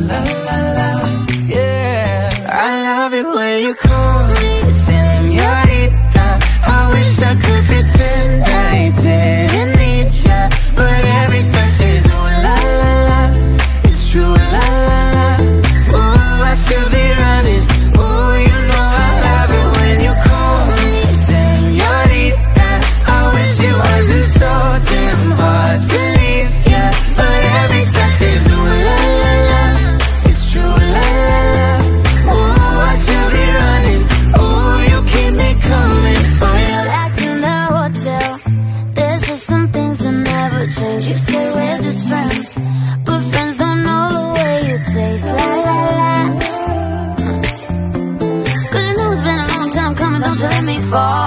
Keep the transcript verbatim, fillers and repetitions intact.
la la la, yeah. I love it when you call me señorita. I wish I could pretend I didn't need ya, but every touch is ooh la la la. It's true, la la la. Ooh, I should be running. Ooh, you know I love it when you call me señorita. I wish it wasn't so damn hard to leave ya, but every touch is ooh la la la. It's true, la la la. Ooh, I should be running. Ooh, you keep me coming for you. Back to the hotel, there's just some things that never change. You say we're just friends, but friends don't know the way you taste. La la la. Cause you know it's been a long time coming, don't you let me fall.